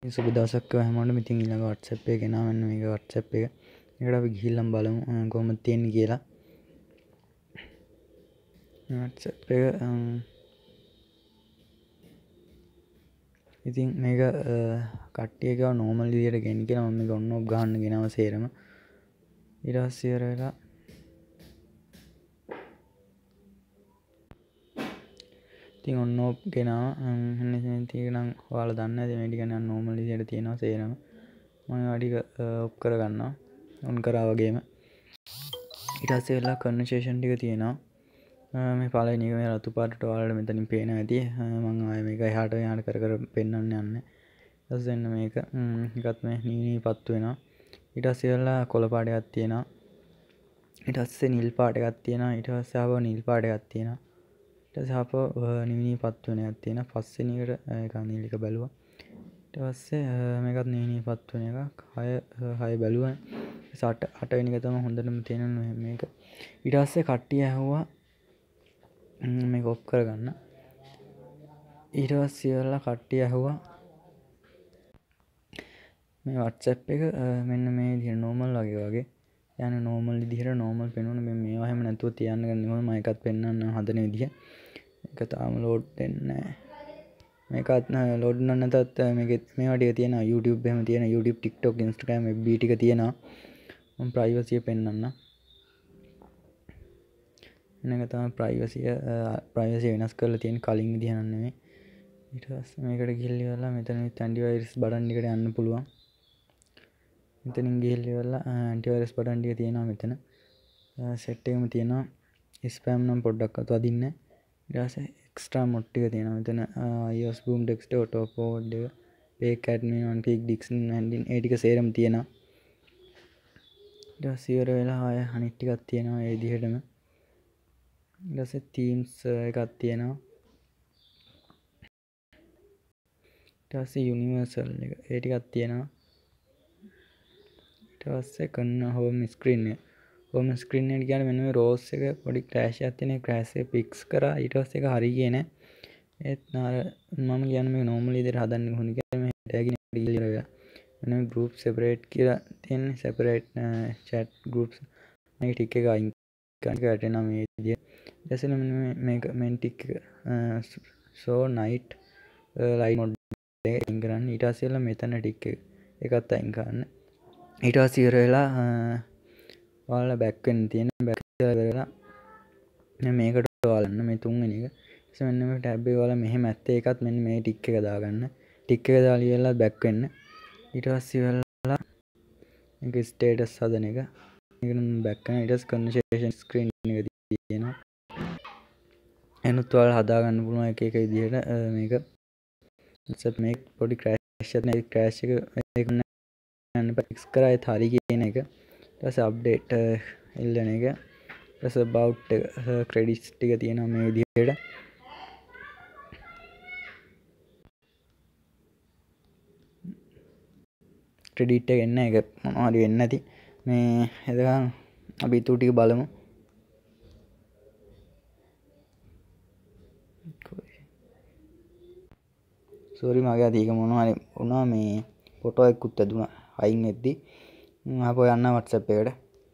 සුබ දවසක් හැමෝටම. ඉතින් ඊළඟ WhatsApp එක ගෙනා මෙන්න මේක WhatsApp එක. ඒකට අපි ගිහිල්ලා බලමු කොහොමද තියෙන්නේ කියලා. WhatsApp එක ඉතින් මේක කට්ටිය ගාව normal විදියට ගෙන්න කියලා මම මේක on off ගන්න ගෙනාව සේරම. ඊට පස්සේ ඉවර වෙලා ඉතින් on off ගෙනාව මෙන්න තියෙනම් ඔයාලා දන්නේ නැති මේ ටික නම් normal විදියට තියෙනවා සේරම. මම ඒවා ටික ඔෆ් කර ගන්නවා on කරා වගේම. ඊට පස්සේ වෙලා conversation ටික තියෙනවා. මේ පළවෙනි එක මේ රතු පාටට ඔයාලට මෙතනින් පේනවා ඇති. මම ආයේ මේක එහාට යහට කර කර පෙන්වන්න යන්නේ. ඊට පස්සේ එන්න මේක එකත් මේ නීපත්තු වෙනවා. ඊට පස්සේ වෙලා කොළ පාට එකක් තියෙනවා. ඊට පස්සේ නිල් පාට එකක් තියෙනවා. ඊට පස්සේ ආපහු නිල් පාට එකක් තියෙනවා. ඊට පස්සේ ආපහු නීපත්තු වෙන එකක් තියෙනවා. පස්වෙනි එකට ඒක නිල් එක බැලුවා. ඊට පස්සේ මේකත් නීපත්තු වෙන එකක්. 6 බැලුවා. 8 වෙනි එක තමයි හොඳටම තේරෙන්නේ මේක. ඊට පස්සේ කට්ටිය ඇහුවා මේක ඔෆ් කරගන්න. ඊට පස්සේ ඉවරලා කට්ටිය ඇහුවා මේ WhatsApp එක මෙන්න මේ විදිහට normal වගේ යන normal විදිහට normal පෙන්වන මේවා හැම නැතුව තියන්න ගන්න ඕනේ. මම එකත් පෙන්වන්න හදන විදිහ. ඒක තාම load වෙන්නේ නැහැ. මේකත් load වෙනව නැතත් මේවා ටික තියෙනවා. YouTube එහෙම තියෙනවා. YouTube, TikTok, Instagram, FB ටික තියෙනවා. මම privacy පෙන්වන්න. මේක තමයි privacy වෙනස් කරලා තියෙන කලින් විදිහ නන් නෙමෙයි. ඊට පස්සේ මේකට ගිහිල්ලා ඉවරලා මෙතන antivirus බටන් එකට යන්න පුළුවන්. මෙතනින් ගිහිල්ලා ඉවරලා antivirus බටන් ටික තියෙනවා මෙතන. set එකම තියෙනවා. spam නම් පොඩ්ඩක් අත වදින්නේ. ඊට පස්සේ extra mod ටික තියෙනවා මෙතන. iOS boom text auto forward එක, fake admin one click dismin handling ඒ ටික සේරම තියෙනවා. ඊට පස්සේ ඉවර වෙලා ආය අනිත් ටිකක් තියෙනවා ඒ විදිහටම. ඊට පස්සේ themes එකක් තියෙනවා. ඊට පස්සේ universal එක ඒ ටිකක් තියෙනවා. ඊට පස්සේ home screen එක. home screen එක කියන්නේ මෙන්න මේ rose එක පොඩි crash එකක් තියෙන. crash එක fix කරා. ඊට පස්සේ ඒක හරි ගියේ නෑ. ඒත් මම කියන්නේ මේ normal විදිහට හදන්න කොහොමද කියලා මේ tagin එකට ගිහලා ඉවරලා. මෙන්න මේ group separate කියලා තියෙන්නේ. separate chat groups. මේක ටික එක අයින් කරන්න මේ විදිය. ඊට පස්සේ මේක main tick show night light mode එක අයින් කරන්න. ඊට පස්සේ මෙතන ටික් එකත් අයින් කරන්න. ඊට පස්සේ ඉවර වෙලා ඔයාලා back වෙන්න තියෙන back වෙලා මේකට ඔයාලන්න මේ තුන්වෙනි එක. ඊට මෙන්න මේ tab එක ඔයාලා මෙහෙම ඇත්තේ එකත් මෙන්න මේ ටික් එක දාගන්න. ටික් එක දාලා ඉවරලා back වෙන්න. ඊට පස්සේ ඉවරලා මේක status හදන එක. මේක back කරන ඊට පස්සේ conversation screen එක තියෙනවා. එනුත් ඔයාලා හදා ගන්න පුළුවන් එක එක විදිහට මේක WhatsApp මේක පොඩි crash එකක් නේ. crash එක මේක යන්න fix කරා ඒත් හරි කියන එක. ඊට පස්සේ update එල්ලන එක. ඊට පස්සේ about එක credits ටික තියෙනවා මේ විදිහට. credit එක එන්න එක මොනවා හරි වෙන්නේ නැති. මේ එදගන් අපි ඊටු ටික බලමු. සෝරි මගේ අත ඒක මොනවා හරි වුණා. මේ ෆොටෝ එකකුත් ඇදුණා අයින් වෙද්දි. ආපහු යන්න WhatsApp එකට.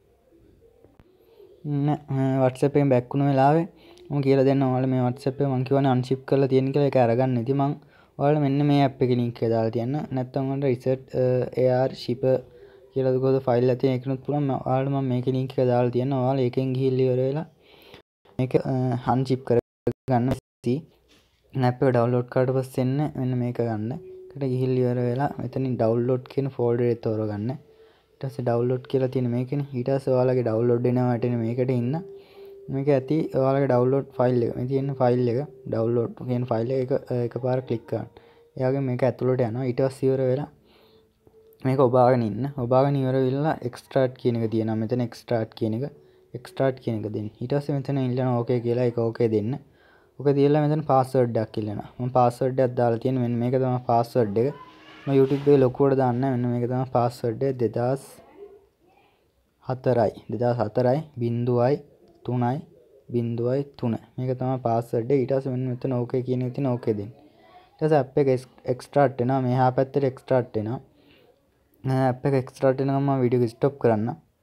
WhatsApp එකෙන් බෑක් වුණ වෙලාවේ මම කියලා දෙන්න ඔයාලා මේ WhatsApp එක මම කියවනේ unzip කරලා තියෙන කියලා ඒක අරගන්න. ඉතින් මම ඔයාලා මෙන්න මේ app එකේ link එක දාලා තියන්න. නැත්නම් ඔයාලට reset ar shipper කියලා දුකෝද ෆයිල් එකක් තියෙන එකනොත් පුළුවන්. ඔයාලට මම මේකේ link එක දාලා තියන්න. ඔයාලා ඒකෙන් ගිහිල්ලා ඉවර වෙලා මේක unzip කරගන්න. app එක download කරලා පස්සේ එන්න මෙන්න මේක ගන්න. ඒකට ගිහිල්ලා ඉවර වෙලා මෙතනින් download කියන folder එක තෝරගන්න. ඊට පස්සේ download කියලා තියෙන මේකනේ. ඊට පස්සේ ඔයාලගේ download වෙනවා වැටෙන මේකට ඉන්න. මේක ඇති ඔයාලගේ download file එක. මේ තියෙන file එක download කියන file එක එකපාර click කරන්න. එයාගේ මේක ඇතුළට යනවා. ඊට පස්සේ ඉවර වෙලා මේක ඔබාගෙන ඉන්න. ඔබාගෙන ඉවර වෙලා extract කියන එක තියෙනවා. මෙතන extract කියන එක දෙන්න. ඊට පස්සේ මෙතන ඉල්ලන okay කියලා ඒක okay දෙන්න. ඔක දීලා මෙතන password එකක් ඉල්ලනවා. මම password එකක් දාලා තියෙන මෙන්න මේක තමයි password එක. මම YouTube එකේ ලොකුවට දාන්න මෙන්න මේක තමයි password එක 2004යි 0.3.0.3 මේක තමයි password එක. ඊට පස්සේ මෙන්න මෙතන okay කියන එක තියෙන okay දෙන්න. ඊට පස්සේ app එක extract වෙනවා මෙහා පැත්තට extract වෙනවා app එක extract වෙනකම් මම වීඩියෝ එක stop කරන්න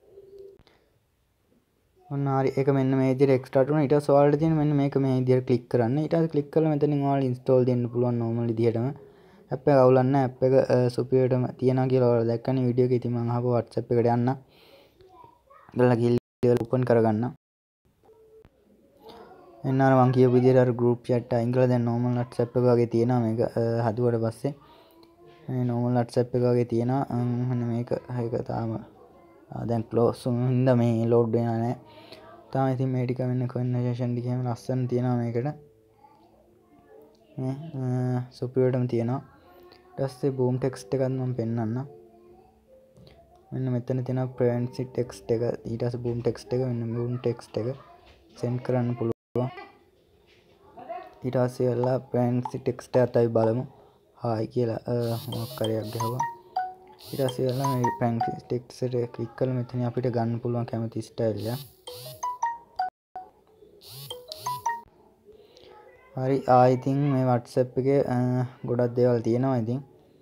ඔන්න හරි ඒක මෙන්න මේ විදිහට extract වුණා ඊට පස්සේ ඔයාලට තියෙන මෙන්න මේක මේ විදිහට click කරන්න ඊට පස්සේ click කරලා මෙතනින් ඔයාලා install දෙන්න පුළුවන් normal විදිහටම app එක අවුලක් නැහැ app එක superiorටම තියනවා කියලා ඔයාලා දැක්කනේ වීඩියෝ එකේ ඉතින් මම ආපහු WhatsApp එකට යන්න ගලලා ගිහින් open කරගන්න එන්න අර මං කියපු විදිහට අර group chat අයින් කරලා දැන් normal WhatsApp එක වගේ තියෙනවා මේක හදුවට පස්සේ මේ normal WhatsApp එක වගේ තියෙනවා මෙන්න මේක ඒක තාම දැන් close වුණා මේ load වෙනා නැහැ තාම ඉතින් මේ ටික වෙන conversation ටික එහෙම ලස්සන තියෙනවා මේකට මේ superiorටම තියෙනවා ඊට පස්සේ boom text එකත් මම පෙන්නන්න මෙන්න මෙතන තියෙනවා privacy text එක ඊට පස්සේ boom text එක මෙන්න boom text එක send කරන්න පුළුවන් ඊට පස්සේ ඔයාලා privacy text එකත් අපි බලමු hi කියලා මොකක් කරයක් ගහුවා ඊට පස්සේ ඔයාලා මේ privacy text එක ක්ලික් කරලා මෙතන අපිට ගන්න පුළුවන් කැමති style එක හරි ඉතින් මේ WhatsApp එකේ ගොඩක් දේවල් තියෙනවා ඉතින්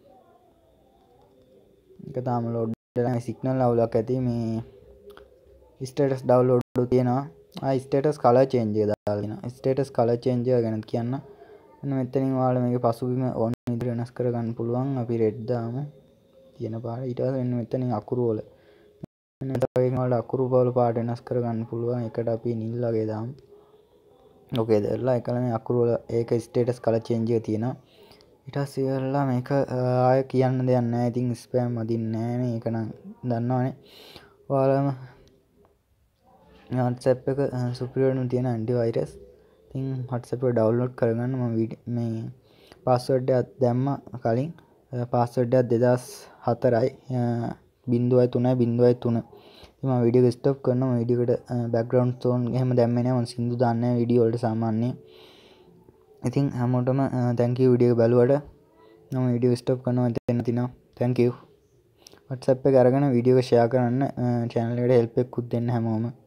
ඒක තාම load වෙලා signal අවුලක් ඇති මේ status download තියෙනවා status color change එක දාලා දෙනවා status color change එක ගැන කියන්න මෙන්න මෙතනින් ඔයාලා මේකේ පසුබිම ඕන විදිහට වෙනස් කරගන්න පුළුවන් අපි red දාමු තියෙන පාට ඊට පස්සේ මෙන්න මෙතනින් අකුරු වල මෙන්න මේකෙන් ඔයාලා අකුරු වල පාට වෙනස් කරගන්න පුළුවන් ඒකට අපි නිල් වගේ දාමු ඕකේ දැල්ලා එකල මේ අකුරු වල ඒක status color change එක තියෙනවා ඊට පස්සේ ඔයාලා මේක ආය කියන්න දෙයක් නැහැ ඉතින් spam අදින්නේ නැහැ නේ ඒක නම් දන්නවනේ ඔයාලම WhatsApp එක superior නුම් තියෙන antivirus ඉතින් WhatsApp එක download කරගන්න මම මේ password එක දැම්ම කලින් password එක 2004යි 0.3.0.3 මම වීඩියෝ එක ස්ටොප් කරනවා මම වීඩියෝ එකට බෑග්ග්‍රවුන්ඩ් ටෝන් එහෙම දැම්මේ නැහැ මම සින්දු දාන්නේ නැහැ වීඩියෝ වලට සාමාන්‍යයෙන් ඉතින් හැමෝටම thank you වීඩියෝ එක බලුවට මම වීඩියෝ ස්ටොප් කරනවා එතන තිනවා thank you WhatsApp එක අරගෙන වීඩියෝ එක share කරන්න channel එකට help එකකුත් දෙන්න හැමෝම